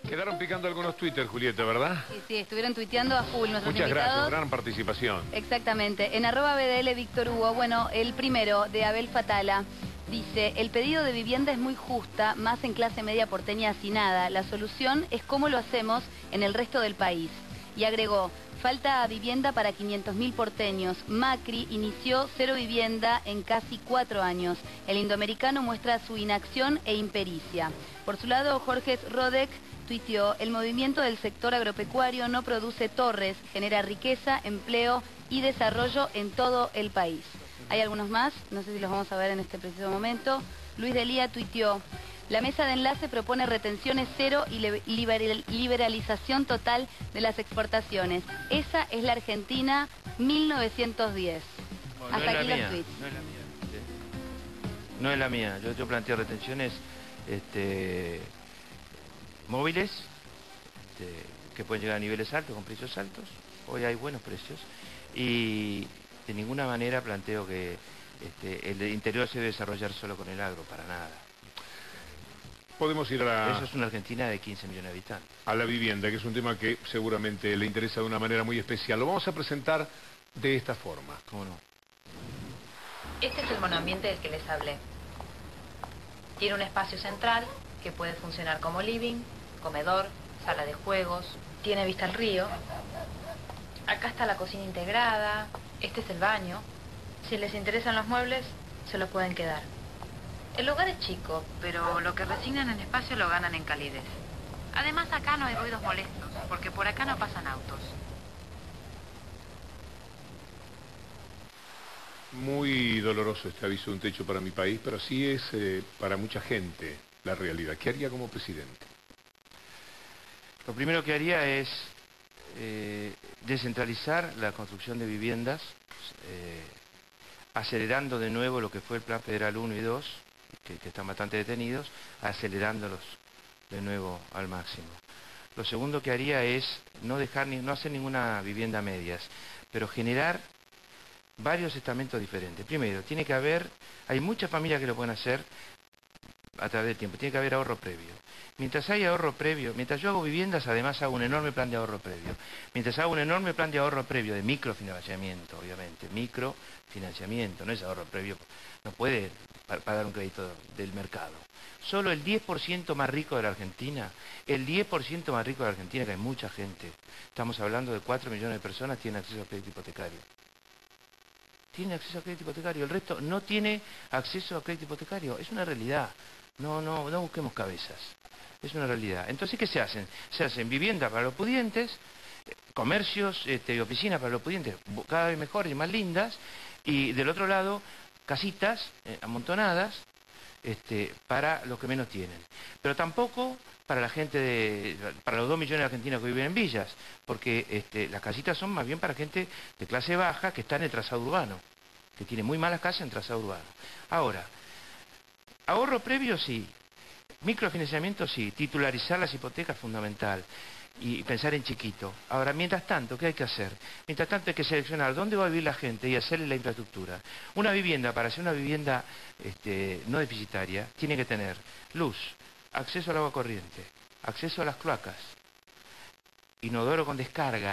Quedaron picando algunos Twitter, Julieta, ¿verdad? Sí, sí, estuvieron tuiteando a full nuestros Muchas invitados. gracias, gran participación. Exactamente. En @BDL Víctor Hugo, bueno, el primero de Abel Fatala dice: el pedido de vivienda es muy justa, más en clase media porteña hacinada. La solución es cómo lo hacemos en el resto del país. Y agregó: falta vivienda para 500.000 porteños. Macri inició cero vivienda en casi 4 años. El indoamericano muestra su inacción e impericia. Por su lado, Jorge Rodek tuiteó: el movimiento del sector agropecuario no produce torres, genera riqueza, empleo y desarrollo en todo el país. Hay algunos más, no sé si los vamos a ver en este preciso momento. Luis Delía tuiteó: la mesa de enlace propone retenciones cero y liberalización total de las exportaciones. Esa es la Argentina 1910. Bueno, Hasta aquí los tweets. No es la mía. No es la mía. Yo planteo retenciones móviles, que pueden llegar a niveles altos, con precios altos. Hoy hay buenos precios. Y de ninguna manera planteo que el interior se debe desarrollar solo con el agro, para nada. Podemos ir a Eso es una Argentina de 15 millones de habitantes. a la vivienda, que es un tema que seguramente le interesa de una manera muy especial. Lo vamos a presentar de esta forma. ¿Cómo no? Este es el monoambiente del que les hablé. Tiene un espacio central que puede funcionar como living, comedor, sala de juegos, tiene vista al río. Acá está la cocina integrada, este es el baño. Si les interesan los muebles, se los pueden quedar. El lugar es chico, pero lo que resignan en espacio lo ganan en calidez. Además, acá no hay ruidos molestos, porque por acá no pasan autos. Muy doloroso este aviso de un techo para mi país, pero sí es para mucha gente la realidad. ¿Qué haría como presidente? Lo primero que haría es descentralizar la construcción de viviendas, acelerando de nuevo lo que fue el Plan Federal 1 y 2, que están bastante detenidos, acelerándolos de nuevo al máximo. Lo segundo que haría es no hacer ninguna vivienda a medias, pero generar varios estamentos diferentes. Primero, hay muchas familias que lo pueden hacer a través del tiempo, tiene que haber ahorro previo. Mientras hay ahorro previo, mientras yo hago viviendas, además hago un enorme plan de ahorro previo. Mientras hago un enorme plan de ahorro previo, de microfinanciamiento, obviamente, microfinanciamiento, no es ahorro previo, no puede pagar un crédito del mercado. Solo el 10% más rico de la Argentina, el 10% más rico de la Argentina, que hay mucha gente, estamos hablando de 4 millones de personas, tiene acceso a crédito hipotecario. Tiene acceso a crédito hipotecario, el resto no tiene acceso a crédito hipotecario, es una realidad. No busquemos cabezas, es una realidad. Entonces, ¿qué se hacen? Se hacen viviendas para los pudientes, comercios y oficinas para los pudientes cada vez mejores y más lindas, y del otro lado, casitas amontonadas para los que menos tienen. Pero tampoco para la gente para los 2 millones de argentinos que viven en villas, porque las casitas son más bien para gente de clase baja que está en el trazado urbano, que tiene muy malas casas en trazado urbano. Ahora, ahorro previo sí, microfinanciamiento sí, titularizar las hipotecas fundamental y pensar en chiquito. Ahora, mientras tanto, ¿qué hay que hacer? Mientras tanto hay que seleccionar dónde va a vivir la gente y hacerle la infraestructura. Una vivienda, para ser una vivienda no deficitaria, tiene que tener luz, acceso al agua corriente, acceso a las cloacas, inodoro con descarga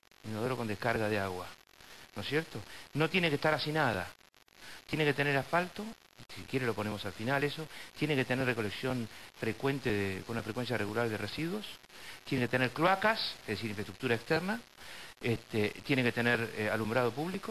de agua, ¿no es cierto? No tiene que estar hacinada, tiene que tener asfalto, si quiere lo ponemos al final eso, tiene que tener recolección frecuente con una frecuencia regular de residuos, tiene que tener cloacas, es decir, infraestructura externa, tiene que tener alumbrado público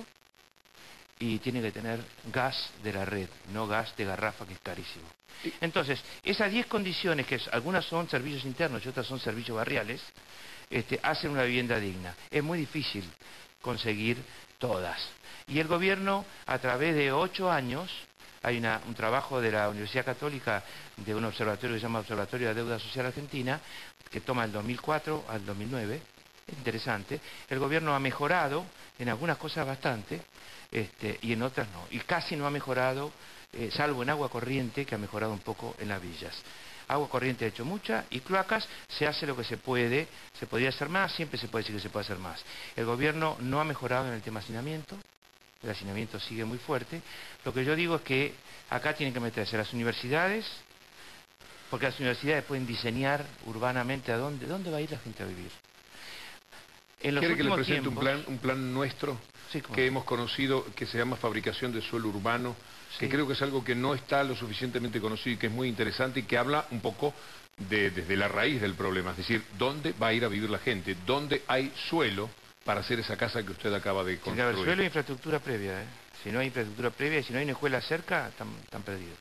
y tiene que tener gas de la red, no gas de garrafa, que es carísimo. Entonces, esas 10 condiciones, que algunas son servicios internos y otras son servicios barriales, hacen una vivienda digna. Es muy difícil conseguir todas. Y el gobierno, a través de 8 años, hay un trabajo de la Universidad Católica, de un observatorio que se llama Observatorio de la Deuda Social Argentina, que toma del 2004 al 2009, es interesante. El gobierno ha mejorado en algunas cosas bastante, y en otras no. Y casi no ha mejorado, salvo en agua corriente, que ha mejorado un poco en las villas. Agua corriente ha hecho mucha, y cloacas se hace lo que se puede. Se podría hacer más, siempre se puede decir que se puede hacer más. El gobierno no ha mejorado en el tema hacinamiento. El hacinamiento sigue muy fuerte. Lo que yo digo es que acá tienen que meterse las universidades, Porque las universidades pueden diseñar urbanamente a dónde va a ir la gente a vivir. ¿Quiere que le presente un plan nuestro sí, que hemos conocido, que se llama Fabricación de Suelo Urbano, que creo que es algo que no está lo suficientemente conocido y que es muy interesante y que habla un poco desde la raíz del problema, es decir, ¿dónde va a ir a vivir la gente? ¿Dónde hay suelo para hacer esa casa que usted acaba de construir? Sí, suelo e infraestructura previa, ¿eh? Si no hay infraestructura previa y si no hay una escuela cerca, están perdidos.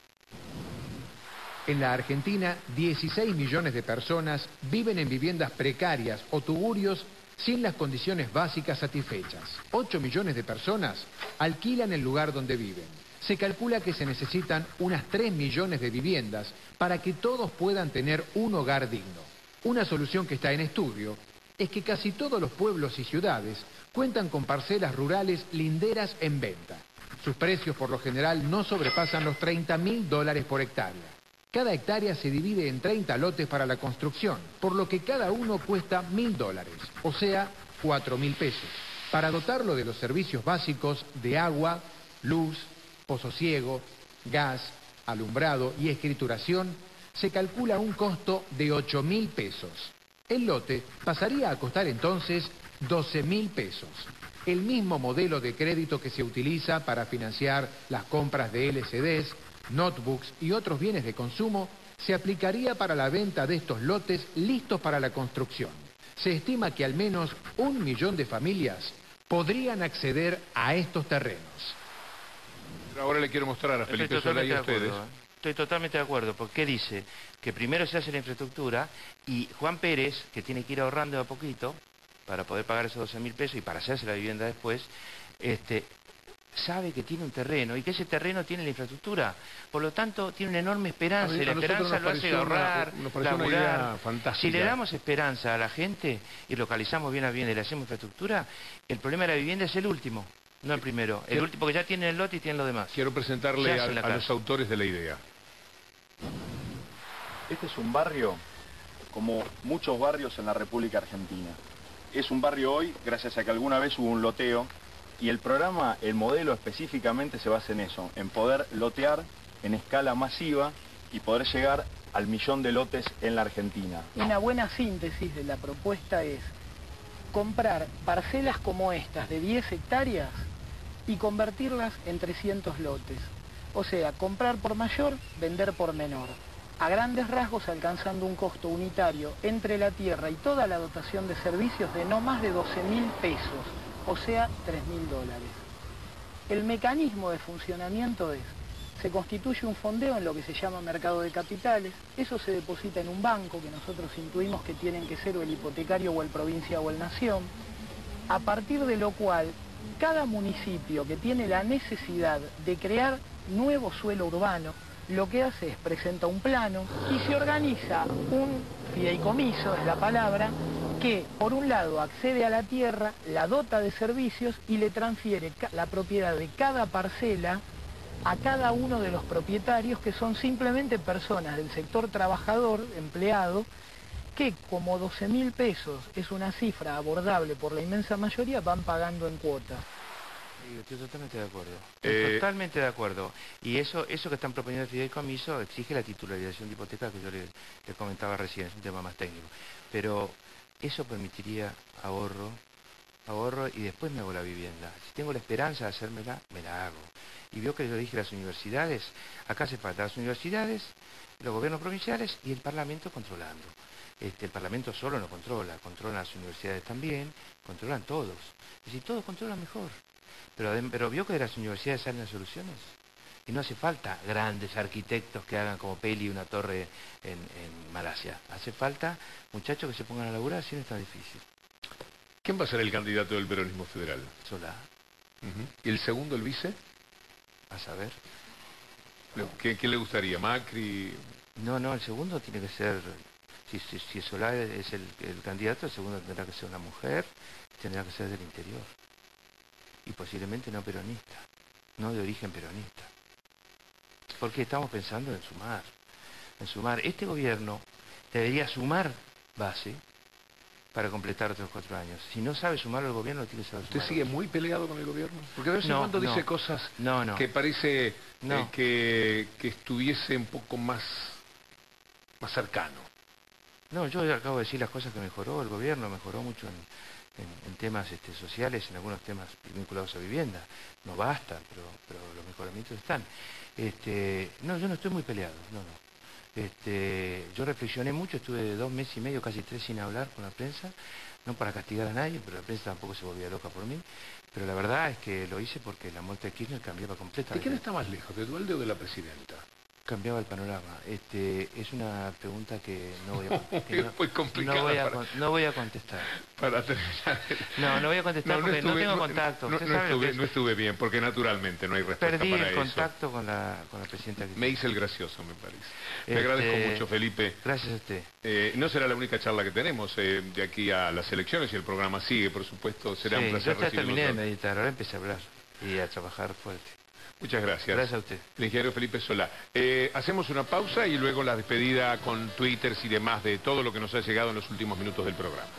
En la Argentina, 16 millones de personas viven en viviendas precarias o tugurios sin las condiciones básicas satisfechas. 8 millones de personas alquilan el lugar donde viven. Se calcula que se necesitan unas 3 millones de viviendas para que todos puedan tener un hogar digno. Una solución que está en estudio es que casi todos los pueblos y ciudades cuentan con parcelas rurales linderas en venta. Sus precios por lo general no sobrepasan los $30.000 por hectárea. Cada hectárea se divide en 30 lotes para la construcción, por lo que cada uno cuesta $1.000, o sea, 4.000 pesos. Para dotarlo de los servicios básicos de agua, luz, pozo ciego, gas, alumbrado y escrituración, se calcula un costo de 8.000 pesos. El lote pasaría a costar entonces 12.000 pesos. El mismo modelo de crédito que se utiliza para financiar las compras de LCDs, notebooks y otros bienes de consumo se aplicaría para la venta de estos lotes listos para la construcción. Se estima que al menos 1 millón de familias podrían acceder a estos terrenos. Ahora le quiero mostrar a Felipe Solá y a ustedes. Estoy totalmente de acuerdo, porque dice que primero se hace la infraestructura y Juan Pérez, que tiene que ir ahorrando de a poquito para poder pagar esos 12.000 pesos y para hacerse la vivienda después, sabe que tiene un terreno y que ese terreno tiene la infraestructura. Por lo tanto, tiene una enorme esperanza y la esperanza lo hace ahorrar, laburar. Si le damos esperanza a la gente y localizamos bien a bien y le hacemos infraestructura, el problema de la vivienda es el último. No el primero, el último, porque ya tienen el lote y tienen lo demás. Quiero presentarle a los autores de la idea. Este es un barrio como muchos barrios en la República Argentina. Es un barrio hoy gracias a que alguna vez hubo un loteo y el programa, el modelo específicamente se basa en eso, en poder lotear en escala masiva y poder llegar al 1 millón de lotes en la Argentina. Una buena síntesis de la propuesta es comprar parcelas como estas de 10 hectáreas y convertirlas en 300 lotes. O sea, comprar por mayor, vender por menor. A grandes rasgos alcanzando un costo unitario entre la tierra y toda la dotación de servicios de no más de 12.000 pesos, o sea, $3.000. El mecanismo de funcionamiento es, se constituye un fondeo en lo que se llama mercado de capitales, eso se deposita en un banco que nosotros intuimos que tienen que ser o el hipotecario o el provincia o el nación, a partir de lo cual cada municipio que tiene la necesidad de crear nuevo suelo urbano, lo que hace es presenta un plano y se organiza un fideicomiso, es la palabra, que por un lado accede a la tierra, la dota de servicios y le transfiere la propiedad de cada parcela a cada uno de los propietarios, que son simplemente personas del sector trabajador, empleado, que como 12.000 pesos es una cifra abordable por la inmensa mayoría, van pagando en cuotas. Estoy totalmente de acuerdo. Totalmente de acuerdo. Y eso que están proponiendo el fideicomiso exige la titularización de hipoteca que yo le comentaba recién, es un tema más técnico. Pero eso permitiría ahorro y después me hago la vivienda. Si tengo la esperanza de hacérmela, me la hago. Y veo que yo dije las universidades, acá hace falta las universidades, los gobiernos provinciales y el Parlamento controlando. El Parlamento solo no controlan las universidades también, controlan todos. Es decir, todos controlan mejor. Pero vio que de las universidades salen las soluciones. Y no hace falta grandes arquitectos que hagan como Peli una torre en Malasia. Hace falta muchachos que se pongan a laburar, si no es tan difícil. ¿Quién va a ser el candidato del peronismo federal? Solá. ¿Y el segundo, el vice? A saber. ¿Qué le gustaría? ¿Macri? No, el segundo tiene que ser... Si Solá es el candidato, el segundo tendrá que ser una mujer, tendrá que ser del interior. Y posiblemente no peronista, no de origen peronista. Porque estamos pensando en sumar. Este gobierno debería sumar base para completar otros 4 años. Si no sabe sumar el gobierno, tiene que saber sumar. ¿Usted sigue muy peleado con el gobierno? Porque de vez en cuando dice cosas que parece que estuviese un poco más más cercano. No, yo acabo de decir las cosas que mejoró el gobierno, mejoró mucho en temas sociales, en algunos temas vinculados a vivienda. No basta, pero los mejoramientos están. No, yo no estoy muy peleado, no. Yo reflexioné mucho, estuve 2 meses y medio, casi 3 sin hablar con la prensa, no para castigar a nadie, pero la prensa tampoco se volvía loca por mí. Pero la verdad es que lo hice porque la muerte de Kirchner cambiaba completamente. ¿De quién está más lejos, de Duhalde o de la presidenta? Cambiaba el panorama. Es una pregunta que no voy a Es muy complicada no voy a contestar. Para terminar. No voy a contestar porque no tengo contacto. No estuve bien, porque naturalmente no hay respuesta Perdí para el eso. contacto con la presidenta. Me hice el gracioso, me parece. Te agradezco mucho, Felipe. Gracias a usted. No será la única charla que tenemos de aquí a las elecciones, y el programa sigue, por supuesto. Será un placer yo ya terminé de recibirlo. meditar, ahora empecé a hablar y a trabajar fuerte. Muchas gracias. Gracias a usted. El ingeniero Felipe Solá. Hacemos una pausa y luego la despedida con twitters y demás de todo lo que nos ha llegado en los últimos minutos del programa.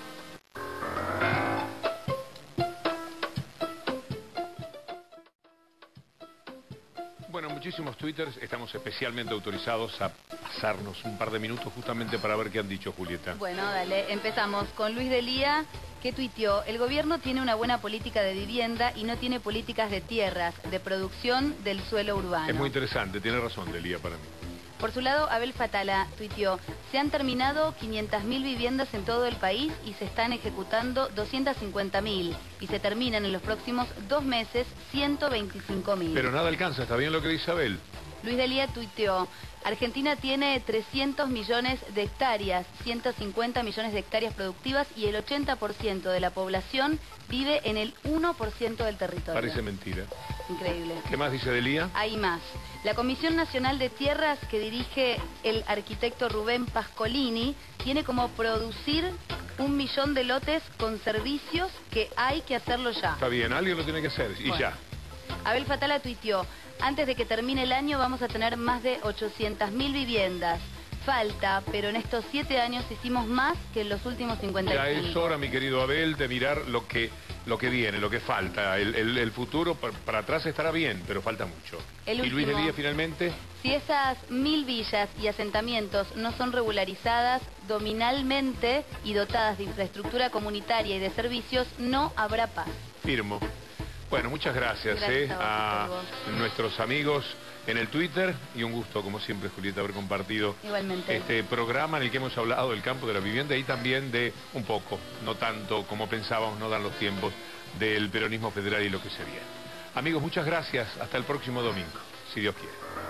Bueno, muchísimos twitters. Estamos especialmente autorizados a pasarnos un par de minutos justamente para ver qué han dicho, Julieta. Bueno, dale, empezamos con Luis Delía, que tuiteó: el gobierno tiene una buena política de vivienda y no tiene políticas de tierras, de producción del suelo urbano. Es muy interesante, tiene razón, Delía, para mí. Por su lado, Abel Fatala tuiteó: se han terminado 500.000 viviendas en todo el país y se están ejecutando 250.000 y se terminan en los próximos 2 meses 125.000. Pero nada alcanza, ¿está bien lo que dice Abel? Luis Delía tuiteó: Argentina tiene 300 millones de hectáreas, 150 millones de hectáreas productivas y el 80% de la población vive en el 1% del territorio. Parece mentira. Increíble. ¿Qué más dice Delía? Hay más. La Comisión Nacional de Tierras, que dirige el arquitecto Rubén Pascolini, tiene como producir 1 millón de lotes con servicios que hay que hacerlo ya. Está bien, alguien lo tiene que hacer y Bueno. ya. Abel Fatala tuiteó: antes de que termine el año vamos a tener más de 800.000 viviendas. Falta, pero en estos 7 años hicimos más que en los últimos 55. Ya es hora, mi querido Abel, de mirar lo que viene, lo que falta. El futuro para atrás estará bien, pero falta mucho. El Y Luis último. Delía, finalmente. Si esas 1000 villas y asentamientos no son regularizadas dominalmente y dotadas de infraestructura comunitaria y de servicios, no habrá paz. Firmo. Bueno, muchas gracias, Gracias a a vos, nuestros amigos en el Twitter, y un gusto, como siempre, Julieta, haber compartido Igualmente. este programa en el que hemos hablado del campo de la vivienda y también de un poco, no tanto como pensábamos, no dan los tiempos, del peronismo federal y lo que se viene. Amigos, muchas gracias. Hasta el próximo domingo, si Dios quiere.